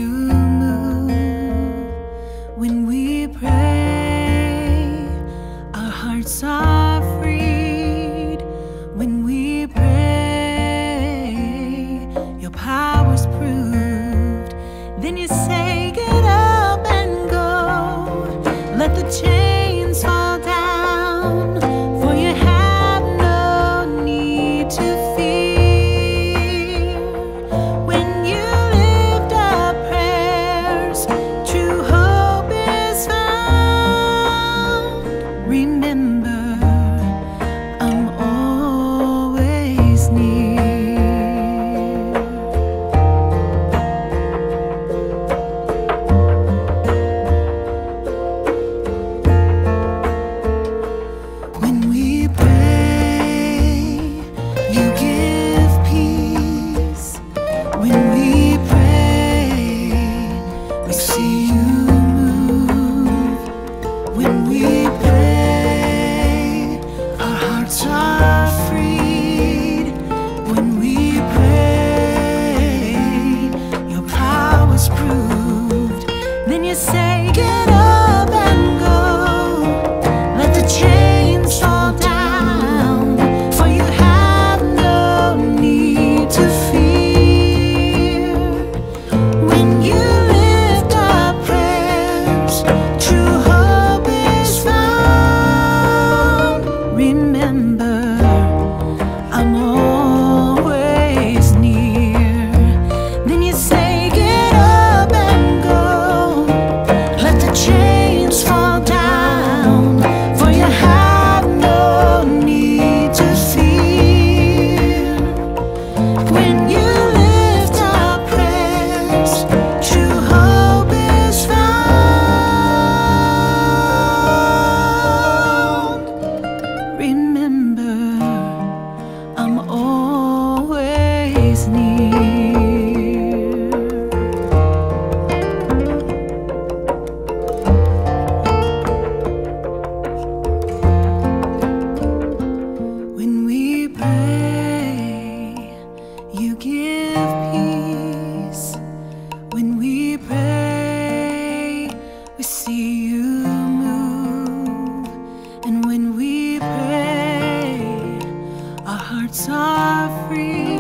you move. When we pray, our hearts are freed. When we pray, your power's proved. Then you say, get up and go. Let the chains fall down, for you have no need to fear. When you lift up prayers, true hope is found. Remember, I'm always near. When we pray, you give peace. When we pray, we see you move. When we pray, our hearts are freed. When we pray, your power's proved. Then you say, get up and go. Let the chains fall down, for you have no need to fear. When you lift up prayers, true hope is found. Remember, I'm always near. Then you say, get up and go. Let the chains fall down, for you have no need to fear. When you lift up prayers, true hope is found. Remember, I'm always near. When we pray, you give peace. When we pray, we see you move. And when we pray, our hearts are free.